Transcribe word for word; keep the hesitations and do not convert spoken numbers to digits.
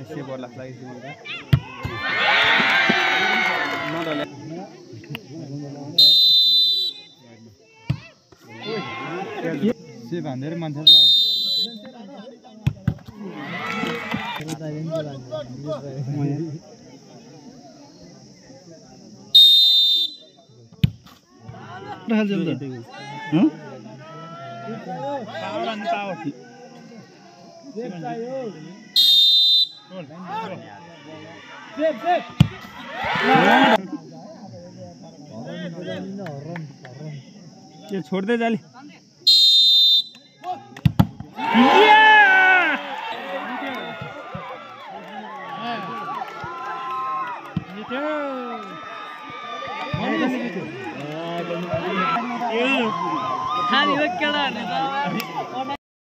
Shaper लाग्छ लागि से भन्दै मान्छेलाई ये छोड़ दे जाली।